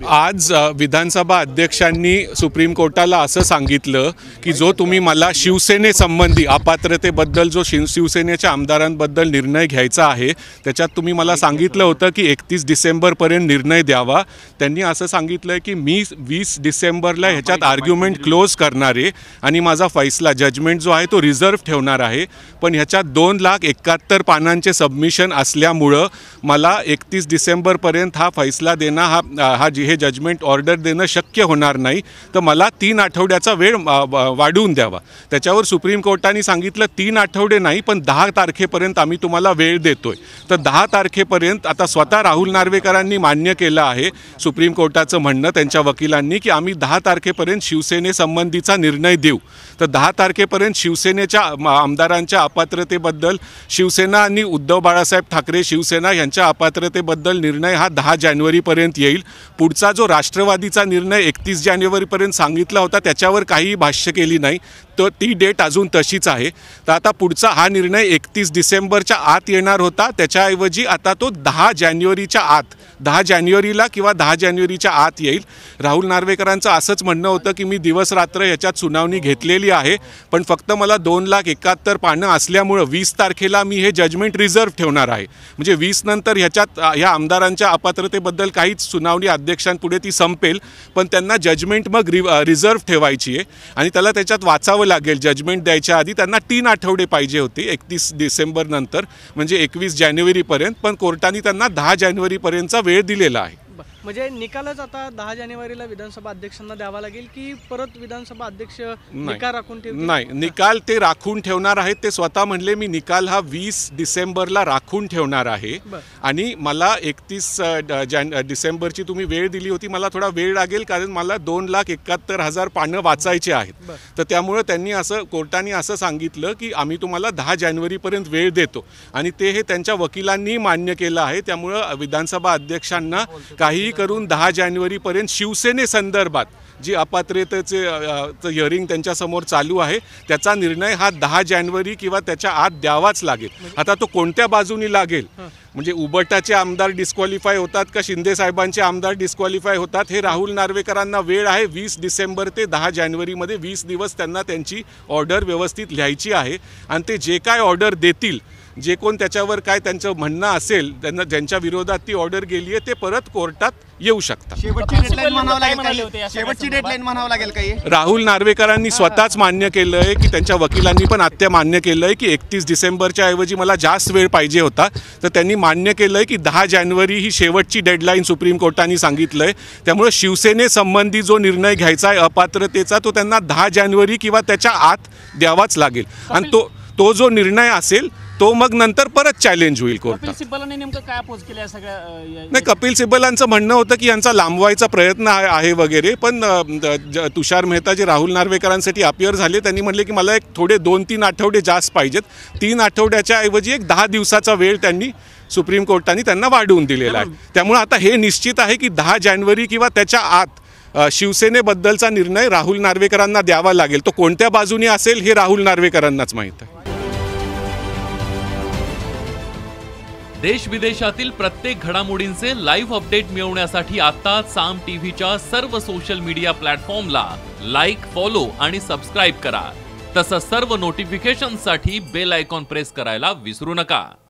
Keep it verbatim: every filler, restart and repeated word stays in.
आज विधानसभा अध्यक्षांनी सुप्रीम कोर्टाला असं सांगितलं की जो तुम्ही मला शिवसेनेसंबंधी अपात्रतेबद्दल जो शिव शिवसेनेच्या आमदारांबद्दल निर्णय घ्यायचा आहे त्याच्यात तुम्ही मला सांगितलं होतं की एकतीस डिसेंबरपर्यंत निर्णय द्यावा। त्यांनी असं सांगितलं की मी वीस डिसेंबरला ह्याच्यात आर्ग्युमेंट क्लोज करणार आहे आणि माझा फैसला जजमेंट जो आहे तो रिझर्व ठेवणार आहे। पण ह्याच्यात दोन लाख एकाहत्तर पानांचे सबमिशन असल्यामुळं मला एकतीस डिसेंबरपर्यंत हा फैसला देणं हा हा जी हे जजमेंट ऑर्डर देणं शक्य होणार नाही, तर मला तीन आठवड्याचा वेळ वाढवून द्यावा। त्याच्यावर सुप्रीम कोर्टाने सांगितलं तीन आठवडे नाही पण दहा तारखेपर्यंत आम्ही तुम्हाला वेळ देतोय। तर दहा तारखेपर्यंत आता स्वतः राहुल नार्वेकरांनी मान्य केलं आहे सुप्रीम कोर्टाचं म्हणणं त्यांच्या वकिलांनी की आम्ही दहा तारखेपर्यंत शिवसेनेसंबंधीचा निर्णय देऊ। तर दहा तारखेपर्यंत शिवसेनेच्या आमदारांच्या अपात्रतेबद्दल शिवसेना आणि उद्धव बाळासाहेब ठाकरे शिवसेना यांच्या अपात्रतेबद्दल निर्णय हा दहा जानेवारीपर्यंत येईल। पुढचा जो राष्ट्रवादीचा निर्णय एकतीस जानेवारीपर्यंत सांगितला होता त्याच्यावर काही भाष्य केली नाही, तर ती डेट अजून तशीच आहे। तर आता पुढचा हा निर्णय एकतीस डिसेंबरच्या आत येणार होता, त्याच्याऐवजी आता तो दहा जानेवारीच्या आत दहा जानेवारीला किंवा दहा जानेवारीच्या आत येईल। राहुल नार्वेकरांचं असंच म्हणणं होतं की मी दिवस रात्र याच्यात सुनावणी घेतलेली आहे, पण फक्त मला दोन लाख एकाहत्तर पानं असल्यामुळं वीस तारखेला मी हे जजमेंट रिझर्व ठेवणार आहे। म्हणजे वीस नंतर ह्याच्यात ह्या आमदारांच्या अपात्रतेबद्दल काहीच सुनावणी अध्यक्षांपुढे ती संपेल, पण त्यांना जजमेंट मग रि रिझर्व ठेवायची आहे आणि त्याला त्याच्यात वाचावं लागेल। जजमेंट द्यायच्या आधी त्यांना तीन आठवडे पाहिजे होते एकतीस डिसेंबर नंतर म्हणजे एकवीस जानेवारीपर्यंत, पण कोर्टाने त्यांना दहा जानेवारीपर्यंतचा वेळ दिलेला आहे। म्हणजे निकालच आता दहा जानेवारीला विधानसभा अध्यक्षांना द्यावा लागेल की परत विधानसभा अध्यक्ष निकाल राखून ठेवतील? नाही, निकाल ते राखून ठेवणार आहेत। ते स्वतः म्हणले मी निकाल हा वीस डिसेंबरला राखून ठेवणार आहे आणि मला एकतीस डिसेंबरची तुम्ही वेळ दिली होती, मला थोडा वेळ लागेल कारण मला दोन लाख एकाहत्तर हजार पानं वाचायचे आहेत। तर त्यामुळे त्यांनी असं कोर्टाने असं सांगितलं की आम्ही तुम्हाला दहा जानेवारीपर्यंत वेळ देतो आणि ते हे त्यांच्या वकिलांनी मान्य केलं आहे। त्यामुळे विधानसभा अध्यक्षांना काही करून दहा जानेवारीपर्यंत शिवसेनेसंदर्भात जी अपात्रतेचे हिअरिंग त्यांच्यासमोर चालू आहे त्याचा निर्णय हा दहा जानेवारी किंवा त्याच्या आत द्यावाच लागेल। आता तो कोणत्या बाजूनी लागेल, म्हणजे उबटाचे आमदार डिस्क्वालिफाय होतात का शिंदे साहेबांचे आमदार डिस्क्वालिफाय होतात, हे राहुल नार्वेकरांना वेळ आहे वीस डिसेंबर ते दहा जानेवारीमध्ये वीस दिवस त्यांना त्यांची ऑर्डर व्यवस्थित लिहायची आहे आणि ते जे काय ऑर्डर देतील, जे कोण त्याच्यावर काय त्यांचं म्हणणं असेल, त्यांना ज्यांच्या विरोधात ती ऑर्डर गेली आहे ते परत कोर्टात येऊ शकतात। शेवटची डेडलाईन म्हणावं लागेल काही शेवटची डेडलाईन म्हणावं लागेल काही राहुल नार्वेकरांनी स्वतःच मान्य केलं आहे की त्यांच्या वकिलांनी पण आत्ता मान्य केलं आहे की एकतीस डिसेंबरच्या ऐवजी मला जास्त वेळ पाहिजे होता, तर त्यांनी मान्य केलं आहे की दहा जानेवारी ही शेवटची डेडलाईन सुप्रीम कोर्टाने सांगितलं आहे। त्यामुळे शिवसेनेसंबंधी जो निर्णय घ्यायचा आहे अपात्रतेचा तो त्यांना दहा जानेवारी किंवा त्याच्या आत द्यावाच लागेल आणि तो तो जो निर्णय असेल तो मग नंतर परत चॅलेंज होईल कोर्टात। कपिल सिब्बलांनी नेमकं काय अपोज केलं सगळ्या? नाही, कपिल सिब्बलांचं म्हणणं होतं की यांचा लांबवायचा प्रयत्न आहे वगैरे, पण तुषार मेहता जे राहुल नार्वेकरांसाठी अपियर झाले त्यांनी म्हटले की मला एक थोडे दोन तीन आठवडे जास्त पाहिजेत। तीन आठवड्याच्या ऐवजी एक दहा दिवसाचा वेळ त्यांनी सुप्रीम कोर्टाने त्यांना वाढवून दिलेला आहे। त्यामुळे आता हे निश्चित आहे की दहा जानेवारी किंवा त्याच्या आत शिवसेनेबद्दलचा निर्णय राहुल नार्वेकरांना द्यावा लागेल। तो कोणत्या बाजूने असेल हे राहुल नार्वेकरांनाच माहीत आहे। देश विदेशातील प्रत्येक घडामोडींचे लाईव्ह अपडेट मिळवण्यासाठी आता साम टीव्हीच्या सर्व सोशल मीडिया प्लॅटफॉर्मला लाईक, फॉलो आणि सबस्क्राईब करा। तसंच सर्व नोटिफिकेशनसाठी बेल आयकॉन प्रेस करायला विसरू नका।